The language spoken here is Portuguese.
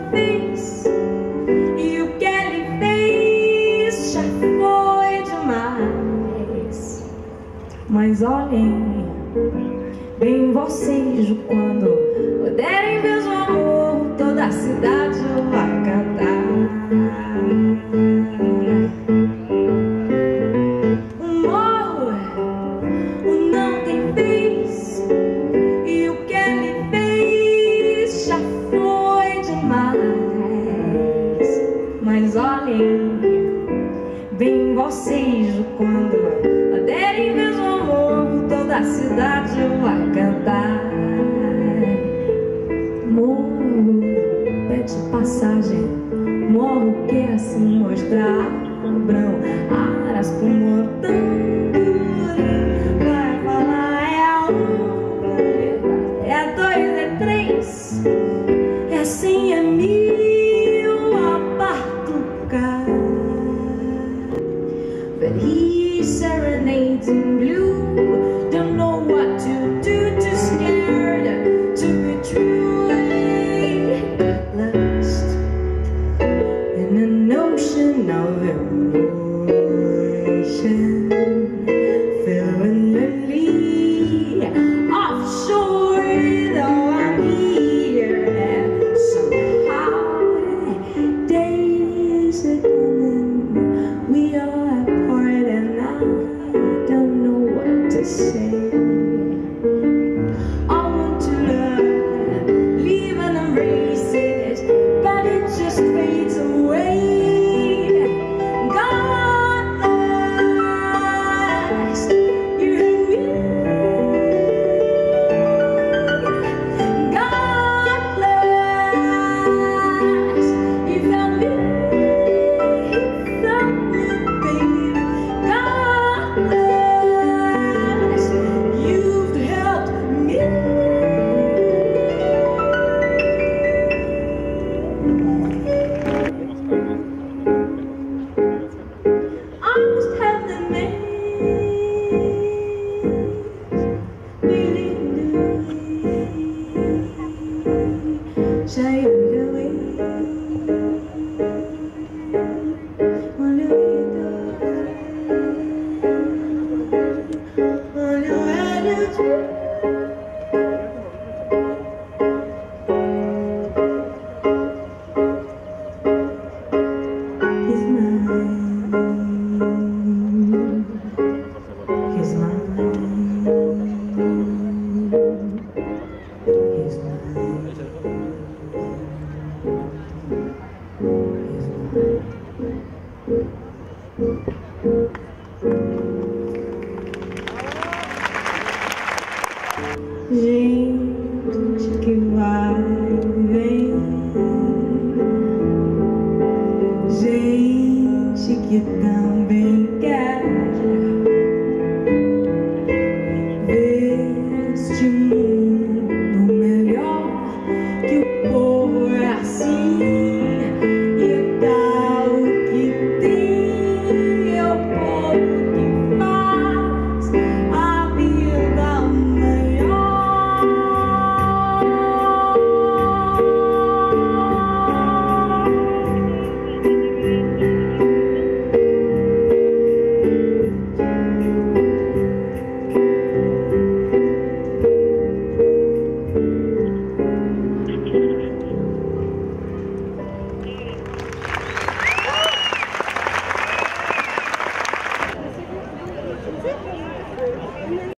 fez, e o que ele fez já foi demais. Mas olhem bem vocês, quando puderem ver o amor, toda a cidade vai cantar. O morro, o não tem fez, e o que ele fez já foi demais. Mas olhem bem vocês, quando puderem ver o amor, toda a cidade vai cantar. Morro pede passagem, morro quer assim mostrar brão, aras pro mortão. Vai falar é dois, é três, é 100, é 1000, abarca o carro. But he serenades in blue, don't know what to do, too scared to be truly lost in an ocean of emotion, fluently offshore. Though I'm here, somehow days are coming, we are apart, and I don't know what to say. I want to learn, leave and embrace it, but it just fades away. God bless you and me. God bless you and me. Baby, God bless, you've helped me. I must have the maze.